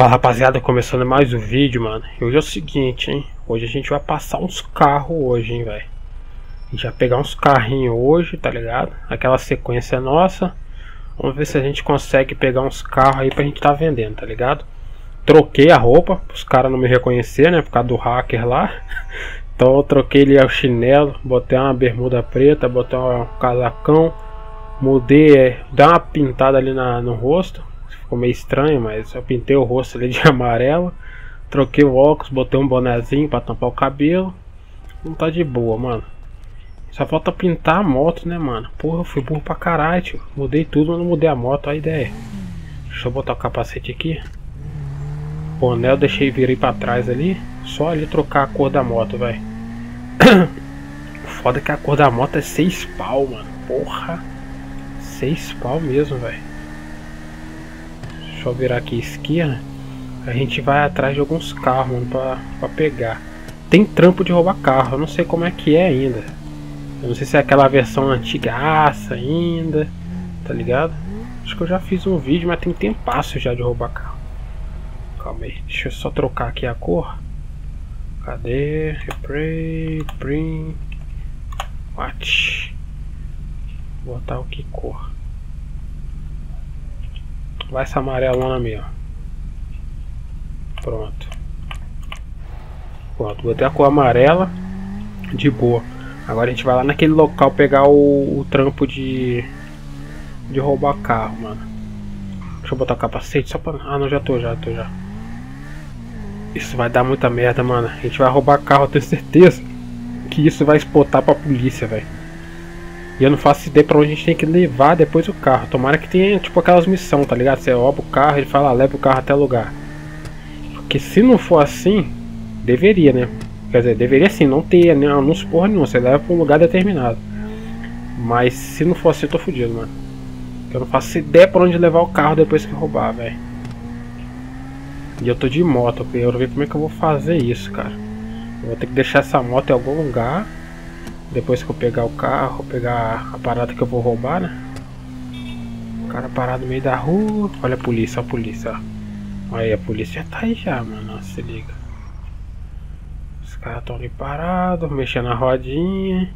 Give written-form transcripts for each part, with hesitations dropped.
Fala rapaziada, começando mais um vídeo, mano. E hoje é o seguinte, hein. Hoje a gente vai passar uns carros hoje, hein, velho. A gente vai pegar uns carrinhos hoje, tá ligado? Aquela sequência nossa. Vamos ver se a gente consegue pegar uns carros aí pra gente tá vendendo, tá ligado? Troquei a roupa, os caras não me reconhecer, né, por causa do hacker lá. Então eu troquei ali o chinelo, botei uma bermuda preta, botei um casacão. Mudei, dei uma pintada ali no rosto. Ficou meio estranho, mas eu pintei o rosto ali de amarelo. Troquei o óculos, botei um bonezinho pra tampar o cabelo. Não tá de boa, mano. Só falta pintar a moto, né, mano? Porra, eu fui burro pra caralho, tio. Mudei tudo, mas não mudei a moto, a ideia. Deixa eu botar o capacete aqui. Boné eu deixei, virei pra trás ali. Só ali trocar a cor da moto, velho. Foda que a cor da moto é 6 pau, mano. Porra. 6 pau mesmo, velho. Deixa eu virar aqui à esquerda. A gente vai atrás de alguns carros, mano, pra pegar. Tem trampo de roubar carro. Eu não sei como é que é ainda. Eu não sei se é aquela versão antigaça ainda. Tá ligado? Acho que eu já fiz um vídeo, mas tem tempasso já de roubar carro. Calma aí. Deixa eu só trocar aqui a cor. Cadê? Replay. Print. Watch. Vou botar o que cor? Vai essa amarelona mesmo. Pronto. Pronto, botei a cor amarela. De boa. Agora a gente vai lá naquele local pegar o trampo de roubar carro, mano. Deixa eu botar o capacete só pra... Ah, não, já tô. Isso vai dar muita merda, mano. A gente vai roubar carro, eu tenho certeza que isso vai exportar pra polícia, velho. E eu não faço ideia pra onde a gente tem que levar depois o carro. Tomara que tenha tipo aquelas missões, tá ligado? Você rouba o carro, ele fala, leva o carro até o lugar. Porque se não for assim, deveria, né? Quer dizer, deveria sim, não ter, né? Não se porra nenhuma, você leva pra um lugar determinado. Mas se não for assim, eu tô fudido, mano. Eu não faço ideia pra onde levar o carro depois que roubar, velho. E eu tô de moto, eu quero ver como é que eu vou fazer isso, cara. Eu vou ter que deixar essa moto em algum lugar. Depois que eu pegar o carro, pegar a parada que eu vou roubar, né? O cara parado no meio da rua. Olha a polícia, ó. Aí, a polícia já tá aí já, mano. Nossa, se liga. Os caras estão ali parados, mexendo na rodinha.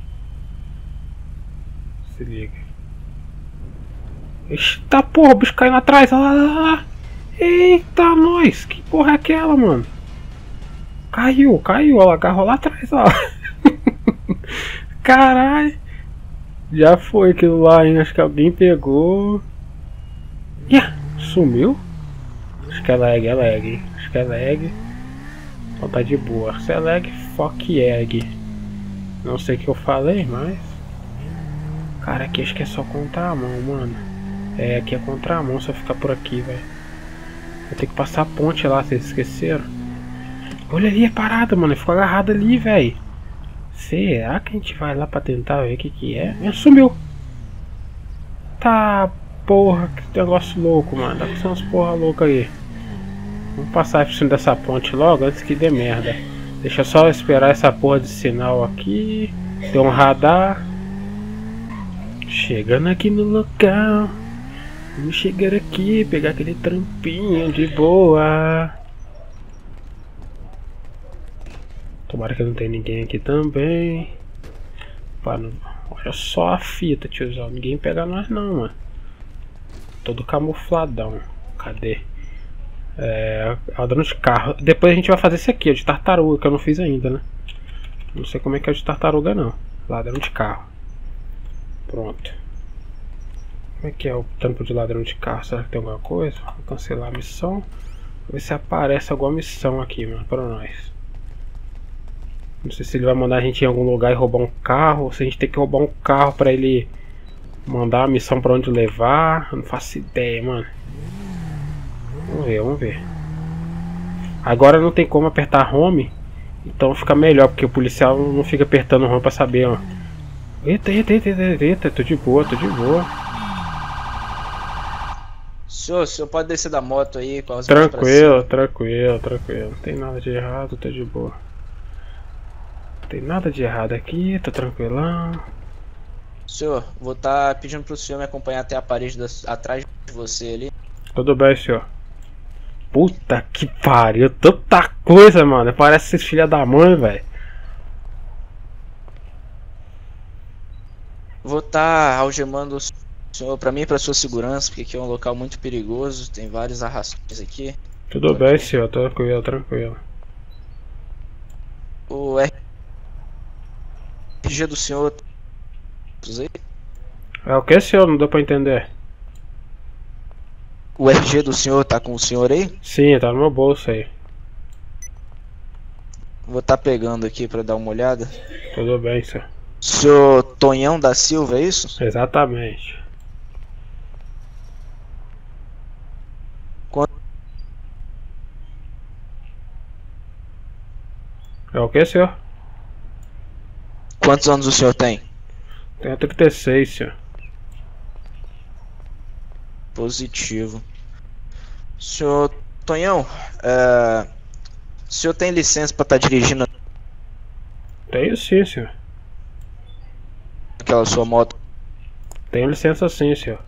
Se liga. Eita porra, o bicho caindo atrás. Olha lá. Eita, nós. Que porra é aquela, mano? Caiu. Olha lá, agarrou lá atrás, ó. Caralho. Já foi aquilo lá, hein? Acho que alguém pegou. Sumiu? Acho que é lag, hein? Acho que é lag. Então tá de boa. Se é lag, fuck egg. Não sei o que eu falei, mas... Cara, aqui acho que é só contramão, mano. É, aqui é contramão se eu ficar por aqui, velho. Vou ter que passar a ponte lá, vocês esqueceram? Olha ali, é parada, mano. Ficou agarrado ali, velho. Será que a gente vai lá pra tentar ver o que é? Sumiu! Tá, porra, que negócio louco, mano. Dá pra ser umas porra louca aí. Vamos passar por cima dessa ponte logo antes que dê merda. Deixa eu só esperar essa porra de sinal aqui. Tem um radar. Chegando aqui no local. Vamos chegar aqui, pegar aquele trampinho de boa. Tomara que não tenha ninguém aqui também. Olha só a fita, tiozão. Ninguém pega nós não, mano. Todo camufladão. Cadê? Ladrão de carro. Depois a gente vai fazer esse aqui, ó, de tartaruga, que eu não fiz ainda, né? Não sei como é que é o de tartaruga não. Ladrão de carro. Pronto. Como é que é o tampo de ladrão de carro? Será que tem alguma coisa? Vou cancelar a missão. Vou ver se aparece alguma missão aqui, mano, pra nós. Não sei se ele vai mandar a gente ir em algum lugar e roubar um carro, ou se a gente tem que roubar um carro pra ele mandar a missão pra onde levar. Eu não faço ideia, mano. Vamos ver. Agora não tem como apertar home, então fica melhor, porque o policial não fica apertando home pra saber, ó. Eita, tô de boa. O senhor pode descer da moto aí com as Tranquilo. Não tem nada de errado, tô de boa. Não tem nada de errado aqui, tô tranquilão. Senhor, vou estar pedindo pro senhor me acompanhar até a parede atrás de você ali. Tudo bem, senhor. Puta que pariu, tanta coisa, mano. Parece esses filha da mãe, velho. Vou estar algemando o senhor pra mim e pra sua segurança, porque aqui é um local muito perigoso, tem vários arrastões aqui. Tudo bem, senhor, tranquilo, tranquilo. O RG do senhor. É o que, senhor? Não deu pra entender. O RG do senhor tá com o senhor aí? Sim, tá no meu bolso aí. Vou estar pegando aqui pra dar uma olhada. Tudo bem, senhor. Senhor Tonhão da Silva, é isso? Exatamente. É o que, senhor? Quantos anos o senhor tem? Tenho 36, senhor. Positivo. Senhor Tonhão, o senhor tem licença para estar dirigindo Tenho sim, senhor. aquela sua moto? Tenho licença sim, senhor.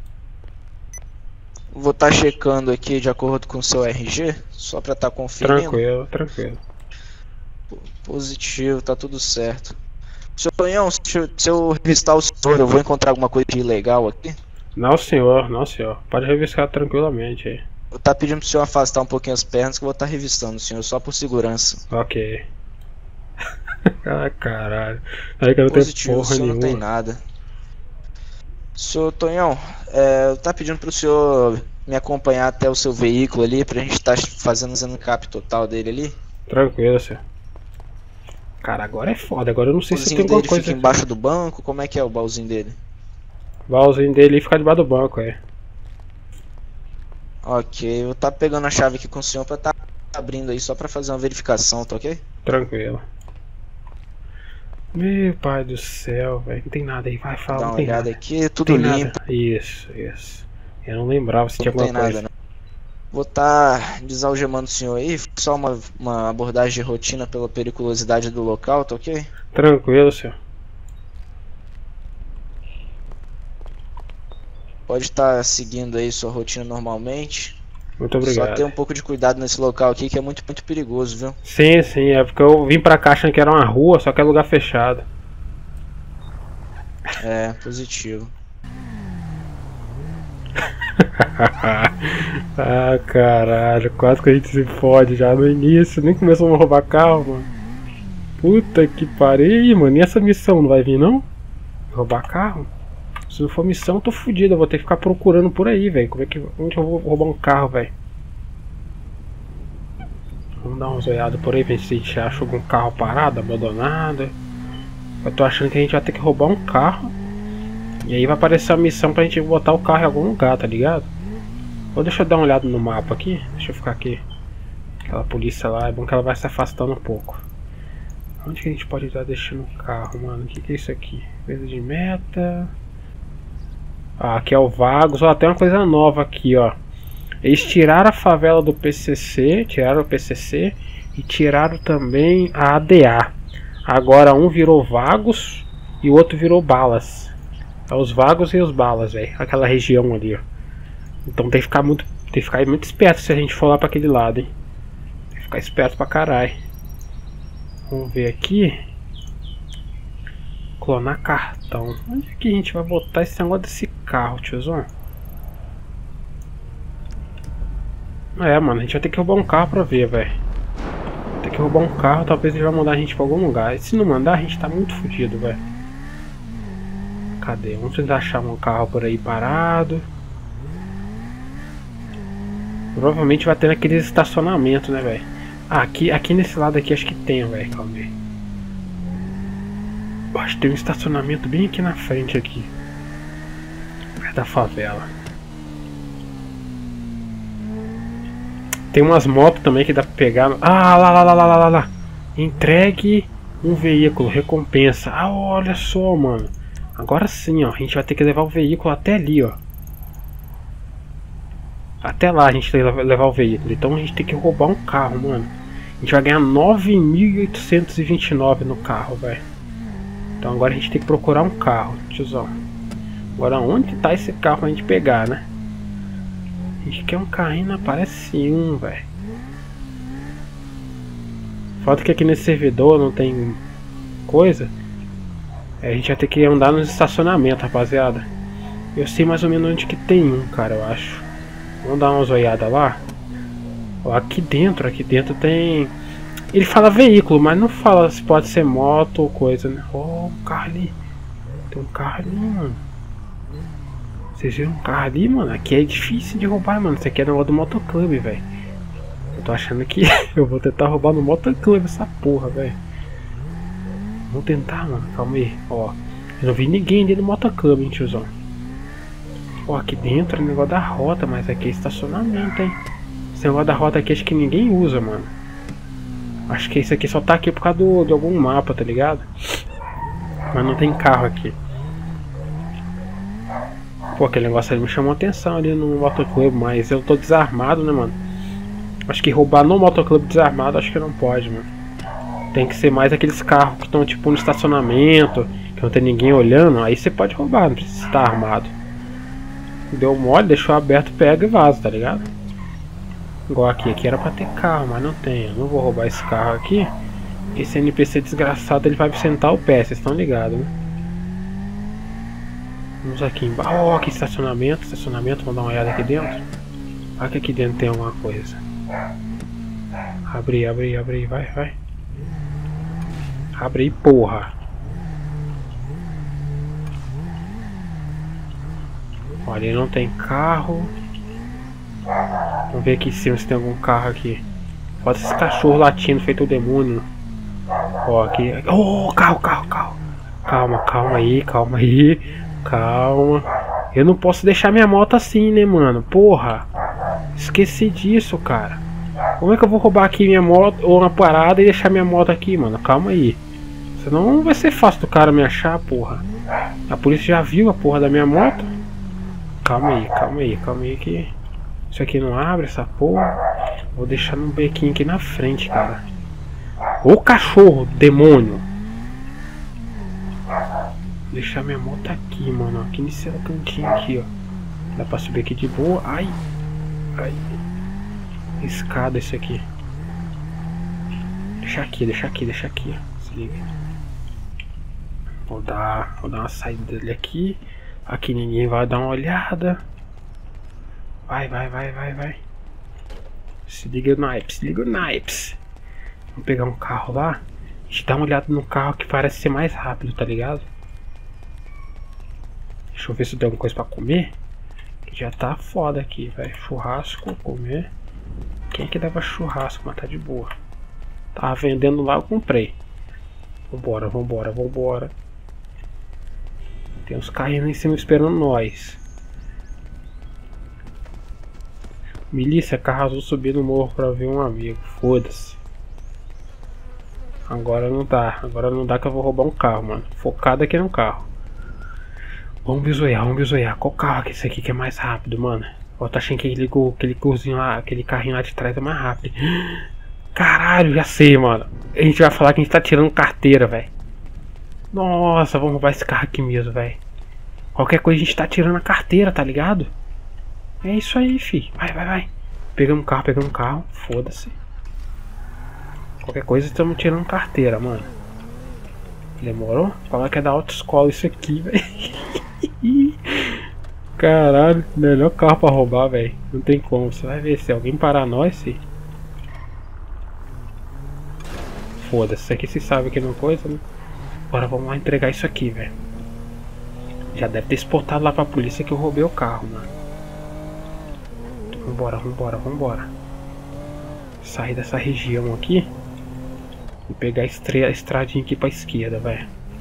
Vou estar checando aqui de acordo com o seu RG, só para estar conferindo. Tranquilo, tranquilo. Positivo, tá tudo certo. Senhor Tonhão, se eu revistar o senhor, eu vou encontrar alguma coisa de ilegal aqui? Não, senhor, não, senhor. Pode revistar tranquilamente aí. Eu tá pedindo pro senhor afastar um pouquinho as pernas que eu vou estar revistando o senhor, só por segurança. Ok. Ah, caralho. Aí que eu não tenho Positivo, o porra senhor não tem nenhuma. nada. Senhor Tonhão, eu tá pedindo pro senhor me acompanhar até o seu veículo ali, pra gente estar fazendo o cap total dele ali. Tranquilo, senhor. Cara, agora é foda. Agora eu não O sei se baúzinho tem alguma dele coisa fica aqui. embaixo do banco, como é que é o baúzinho dele? O baúzinho dele fica debaixo do banco, é. Ok, eu vou estar pegando a chave aqui com o senhor pra estar abrindo aí só pra fazer uma verificação, tá ok? Tranquilo. Meu pai do céu, velho. Não tem nada aí. Vai, fala. Dá Não uma tem olhada nada. aqui, tudo Tem limpo. nada. Isso, isso. Eu não lembrava se tinha Não tem alguma coisa. nada, não. Vou estar desalgemando o senhor aí, só uma abordagem de rotina pela periculosidade do local, tá ok? Tranquilo, senhor. Pode estar seguindo aí sua rotina normalmente. Muito Só obrigado. ter um pouco de cuidado nesse local aqui que é muito, muito perigoso, viu? Sim, sim. É porque eu vim pra cá achando que era uma rua, só que é lugar fechado. É, positivo. Ah, caralho. Quase que a gente se fode já no início. Nem começou a roubar carro, mano. Puta que pariu, mano. E essa missão não vai vir, não? Roubar carro? Se não for missão, eu tô fudido. Eu vou ter que ficar procurando por aí, velho. Onde eu vou roubar um carro, velho? Vamos dar uma olhada por aí, ver se a gente acha algum carro parado, abandonado. Eu tô achando que a gente vai ter que roubar um carro. E aí vai aparecer a missão pra gente botar o carro em algum lugar, tá ligado? Ou deixa eu dar uma olhada no mapa aqui. Deixa eu ficar aqui. Aquela polícia lá, é bom que ela vai se afastando um pouco. Onde que a gente pode estar deixando o carro, mano? O que é isso aqui? Coisa de meta. Ah, aqui é o Vagos. Ó, tem uma coisa nova aqui, ó. Eles tiraram a favela do PCC, tiraram o PCC e tiraram também a ADA. Agora um virou Vagos e o outro virou Balas. É os Vagos e os Balas, velho. Aquela região ali, ó. Então tem que ficar muito esperto se a gente for lá pra aquele lado, hein. Tem que ficar esperto pra caralho. Vamos ver aqui. Clonar cartão. Onde é que a gente vai botar esse negócio desse carro, tiozão? É, mano, a gente vai ter que roubar um carro pra ver, velho. Tem que roubar um carro, talvez ele vai mandar a gente pra algum lugar. E se não mandar, a gente tá muito fodido, velho. Cadê? Vamos tentar achar um carro por aí parado. Provavelmente vai ter naqueles estacionamentos, né, velho? Ah, aqui nesse lado aqui acho que tem, velho. Calma aí. Eu acho que tem um estacionamento bem aqui na frente aqui. Perto da favela. Tem umas motos também que dá pra pegar. Ah, lá. Entregue um veículo, recompensa. Ah, olha só, mano. Agora sim, ó. A gente vai ter que levar o veículo até ali, ó. Até lá a gente tem que levar o veículo. Então a gente tem que roubar um carro, mano. A gente vai ganhar 9.829 no carro, velho. Então agora a gente tem que procurar um carro, tiozão. Agora onde tá esse carro pra gente pegar, né? A A gente quer um carrinho, não aparece um, velho. Falta que aqui nesse servidor não tem coisa. A gente vai ter que andar nos estacionamentos, rapaziada. Eu sei mais ou menos onde que tem um, cara, eu acho. Vamos dar uma olhada lá. Ó, aqui dentro tem... Ele fala veículo, mas não fala se pode ser moto ou coisa, né? Ó, um carro ali. Tem um carro ali, mano. Vocês viram um carro ali, mano? Aqui é difícil de roubar, mano. Isso aqui é negócio do motoclube, velho. Eu tô achando que eu vou tentar roubar no motoclube essa porra, velho. Vamos tentar, mano. Calma aí. Ó, eu não vi ninguém ali no motoclube, hein, tiozão. Ó, aqui dentro é negócio da rota, mas aqui é estacionamento, hein. Esse negócio da rota aqui acho que ninguém usa, mano. Acho que isso aqui só tá aqui por causa de algum mapa, tá ligado? Mas não tem carro aqui. Pô, aquele negócio ali me chamou a atenção ali no motoclube, mas eu tô desarmado, né, mano? Acho que roubar no motoclube desarmado, acho que não pode, mano. Tem que ser mais aqueles carros que estão tipo no estacionamento, que não tem ninguém olhando, aí você pode roubar, não precisa estar armado. Deu mole, deixou aberto, pega e vaza, tá ligado? Igual aqui era pra ter carro, mas não tem. Eu não vou roubar esse carro aqui. Esse NPC desgraçado, ele vai me sentar o pé, vocês estão ligados, né? Vamos aqui embaixo. Ó, que estacionamento, vamos dar uma olhada aqui dentro. Olha que aqui dentro tem alguma coisa. Abre, vai. Abre aí, porra. Olha, não tem carro. Vamos ver aqui em cima se tem algum carro aqui. Pode esse cachorro latindo feito o demônio. Ó, aqui. Oh, carro. Calma aí. Calma. Eu não posso deixar minha moto assim, né, mano? Porra. Esqueci disso, cara. Como é que eu vou roubar aqui minha moto ou uma parada e deixar minha moto aqui, mano? Calma aí. Senão não vai ser fácil do cara me achar, porra. A polícia já viu a porra da minha moto. Calma aí que... Isso aqui não abre, essa porra. Vou deixar no bequinho aqui na frente, cara. Ô cachorro, demônio. Deixar minha moto aqui, mano. Aqui nesse cantinho aqui, ó. Dá pra subir aqui de boa. Ai. Escada esse aqui. Deixa aqui, ó. Se liga. Vou dar uma saída dele aqui. Aqui ninguém vai dar uma olhada. Vai. Se liga o naipes. Vamos pegar um carro lá. A gente dá uma olhada no carro que parece ser mais rápido, tá ligado? Deixa eu ver se tem alguma coisa pra comer. Já tá foda aqui, velho. Churrasco, comer. Quem é que dava churrasco? Mas tá de boa. Tava vendendo lá, eu comprei. Vambora. Tem uns carrinhos lá em cima esperando nós. Milícia, carro azul subir no morro pra ver um amigo. Foda-se. Agora não dá que eu vou roubar um carro, mano. Focado aqui no carro. Vamos bisoiar. Qual carro é esse aqui que é mais rápido, mano? Eu tô achando que aquele cozinho lá, aquele carrinho lá de trás é mais rápido. Caralho, já sei, mano. A gente vai falar que a gente tá tirando carteira, velho. Nossa, vamos roubar esse carro aqui mesmo, velho. Qualquer coisa a gente tá tirando a carteira, tá ligado? É isso aí, fi. Vai. Pegamos um carro. Foda-se. Qualquer coisa estamos tirando carteira, mano. Demorou? Falar que é da autoescola isso aqui, velho. Caralho, melhor carro pra roubar, velho. Não tem como. Você vai ver se alguém parar nós, fi. Foda-se. Isso aqui se sabe que não coisa, né? Agora vamos lá entregar isso aqui, velho. Já deve ter exportado lá pra polícia que eu roubei o carro, mano. Vambora. Sair dessa região aqui. E pegar a estradinha aqui pra esquerda, velho.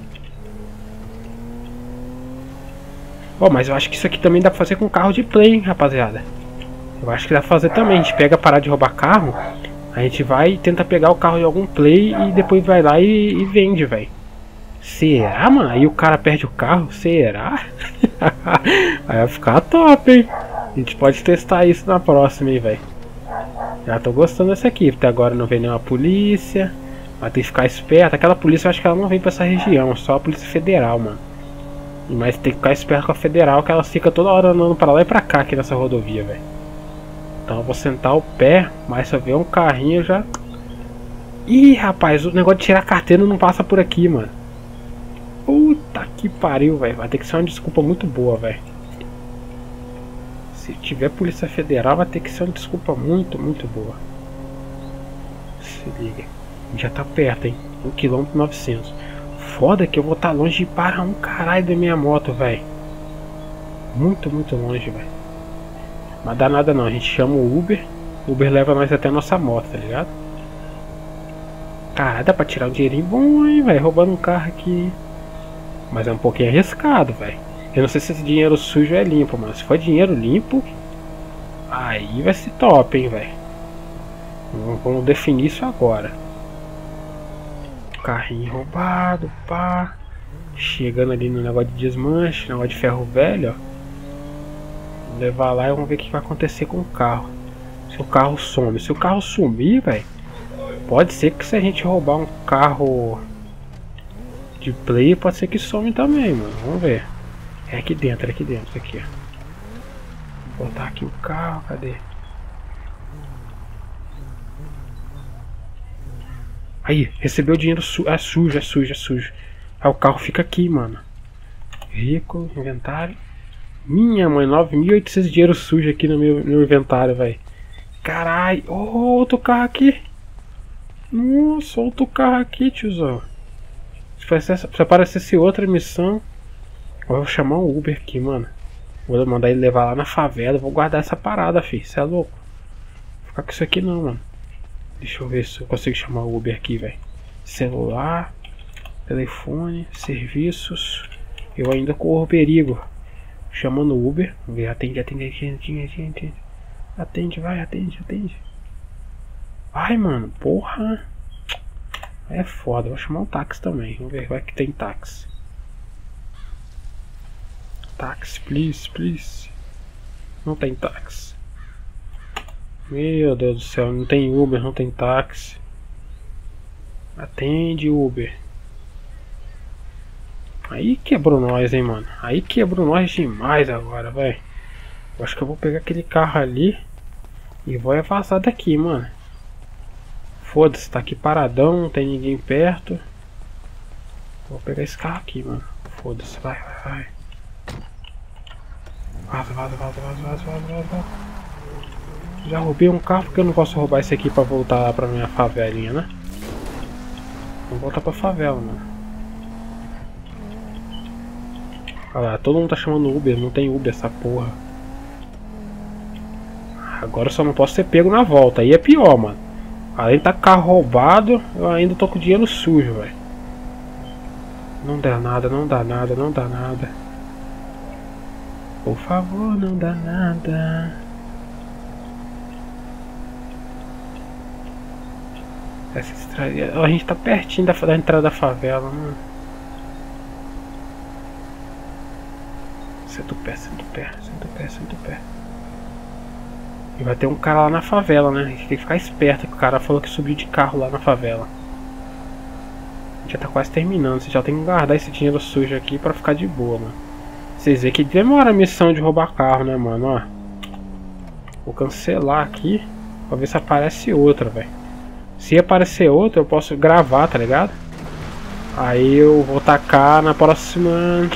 Ó, mas eu acho que isso aqui também dá pra fazer com carro de play, hein, rapaziada. Eu acho que dá pra fazer também. A gente pega, parar de roubar carro. A gente vai e tenta pegar o carro de algum play e depois vai lá e vende, velho. Será, mano? Aí o cara perde o carro? Será? Aí vai ficar top, hein? A gente pode testar isso na próxima, hein, velho. Já tô gostando dessa aqui. Até agora não vem nenhuma polícia. Mas tem que ficar esperto. Aquela polícia eu acho que ela não vem pra essa região. Só a polícia federal, mano. Mas tem que ficar esperto com a federal, que ela fica toda hora andando pra lá e pra cá aqui nessa rodovia, velho. Então eu vou sentar o pé, mas se eu ver um carrinho já... Ih, rapaz, o negócio de tirar a carteira não passa por aqui, mano. Puta que pariu, velho. Vai ter que ser uma desculpa muito boa, velho. Se tiver Polícia Federal, vai ter que ser uma desculpa muito boa. Se liga. Já tá perto, hein? 1,9 km. Foda que eu vou estar longe para um caralho da minha moto, velho. Muito longe, velho. Mas dá nada não, a gente chama o Uber. O Uber leva nós até a nossa moto, tá ligado? Cara, dá pra tirar um dinheirinho bom, hein, velho. Roubando um carro aqui. Mas é um pouquinho arriscado, velho. Eu não sei se esse dinheiro sujo é limpo, mano. Se for dinheiro limpo, aí vai ser top, hein, velho. Vamos definir isso agora. Carrinho roubado, pá. Chegando ali no negócio de desmanche, negócio de ferro velho, ó. Vou levar lá e vamos ver o que vai acontecer com o carro. Se o carro some. Se o carro sumir, velho, pode ser que se a gente roubar um carro de play, pode ser que some também, mano. Vamos ver. É aqui dentro, aqui, ó. Vou botar aqui o carro, cadê? Aí, recebeu o dinheiro é sujo. Aí o carro fica aqui, mano. Veículo, inventário. Minha mãe, 9.800 de dinheiro sujo aqui no meu inventário, velho. Caralho, outro carro aqui. Nossa, outro carro aqui, tiozão. Se aparecesse outra missão, eu vou chamar um Uber aqui, mano. Vou mandar ele levar lá na favela. Vou guardar essa parada, filho. Você é louco? Vou ficar com isso aqui não, mano. Deixa eu ver se eu consigo chamar o Uber aqui, velho. Celular, telefone, serviços. Eu ainda corro perigo. Chamando o Uber. Vamos ver, atende. Atende, vai, atende. Vai, mano, porra. É foda, vou chamar um táxi também. Vamos ver, vai que tem táxi. Táxi, please. Não tem táxi. Meu Deus do céu, não tem Uber, não tem táxi. Atende, Uber. Aí quebrou nós, hein, mano. Aí quebrou nós demais agora, velho. Eu acho que eu vou pegar aquele carro ali e vou vazar daqui, mano. Foda-se, tá aqui paradão, não tem ninguém perto. Vou pegar esse carro aqui, mano. Foda-se, vai. Vaza. Já roubei um carro porque eu não posso roubar esse aqui pra voltar pra minha favelinha, né? Vamos voltar pra favela, mano. Olha lá, todo mundo tá chamando Uber, não tem Uber essa porra. Agora eu só não posso ser pego na volta, aí é pior, mano. Além de tá carro roubado, eu ainda tô com dinheiro sujo, velho. Não dá nada. Por favor, não dá nada. Essa estrada... A gente tá pertinho da entrada da favela, mano. Senta o pé. E vai ter um cara lá na favela, né? A gente tem que ficar esperto, que o cara falou que subiu de carro lá na favela. A gente já tá quase terminando. Você já tem que guardar esse dinheiro sujo aqui pra ficar de boa, mano. Vocês veem que demora a missão de roubar carro, né, mano? Ó. Vou cancelar aqui pra ver se aparece outra, velho. Se aparecer outra, eu posso gravar, tá ligado? Aí eu vou tacar na próxima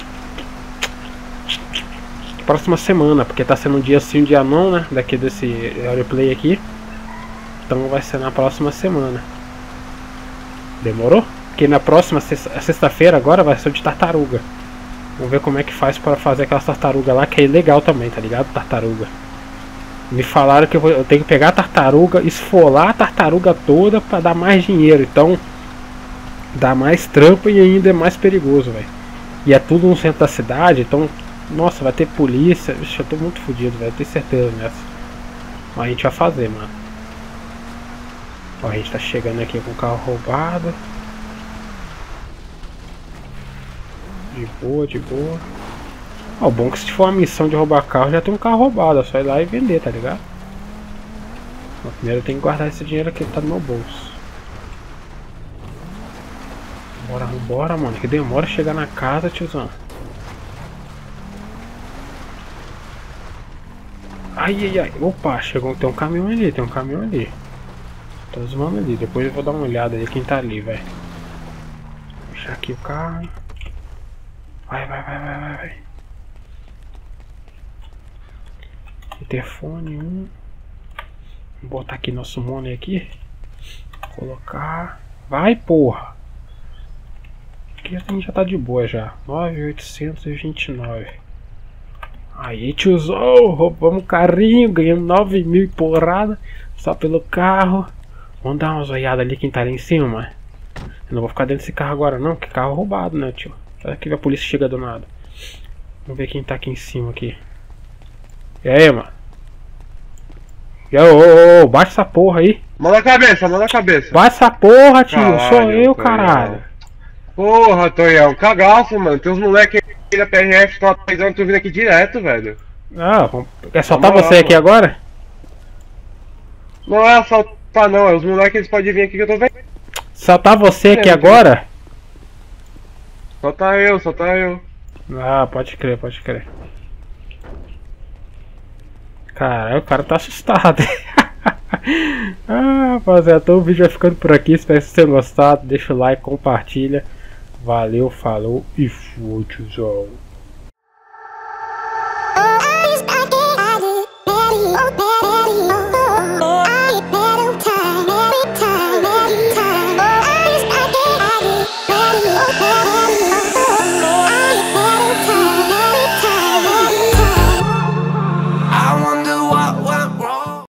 semana, porque tá sendo um dia sim, um dia não, né? Daqui desse replay aqui. Então vai ser na próxima semana. Demorou? Porque na próxima sexta-feira agora vai ser o de tartaruga. Vamos ver como é que faz para fazer aquelas tartarugas lá, que é ilegal também, tá ligado? Tartaruga. Me falaram que eu tenho que pegar a tartaruga, esfolar a tartaruga toda pra dar mais dinheiro. Então dá mais trampo e ainda é mais perigoso, velho. E é tudo no centro da cidade, então... Nossa, vai ter polícia. Vixe, eu tô muito fodido, velho. Tenho certeza nessa. Mas a gente vai fazer, mano. Ó, a gente tá chegando aqui com o carro roubado. De boa. Ó, o bom é que se for uma missão de roubar carro, já tem um carro roubado. É só ir lá e vender, tá ligado? Mas primeiro eu tenho que guardar esse dinheiro aqui que tá no meu bolso. Bora, mano. Que demora chegar na casa, tiozão. Ai, ai, ai. Opa, chegou. Tem um caminhão ali, tem um caminhão ali. Tô zoando ali. Depois eu vou dar uma olhada aí quem tá ali, velho. Deixar aqui o carro. Vai, vai, vai, vai, vai, vai. Interfone 1. Vou botar aqui nosso money aqui. Colocar. Vai, porra. Aqui a gente já tá de boa já. 9.829. Aí, tiozão, roubamos o carrinho, ganhamos 9.000 e porrada só pelo carro. Vamos dar uma zoiada ali quem tá ali em cima. Eu não vou ficar dentro desse carro agora não, que carro roubado, né, tio? Será que a polícia chega do nada? Vamos ver quem tá aqui em cima aqui. E aí, mano? Ô, baixa essa porra aí. Mão na cabeça, mão na cabeça. Baixa essa porra, tio. Caralho, Sou eu, Tonhão. caralho. Porra, Tonhão, cagaço, mano. Tem uns moleques aí da PRF que estão apaisando, tu vindo aqui direto, velho. Ah, quer soltar Vamos você lá, aqui mano. agora? Não é assaltar não, é os moleques eles podem vir aqui que eu tô vendo. Soltar você aqui É, agora? Só tá eu. Ah, pode crer, pode crer. Caralho, o cara tá assustado. Ah, rapaziada, então o vídeo vai ficando por aqui. Espero que vocês tenham gostado. Deixa o like, compartilha. Valeu, falou e fui, tiozão.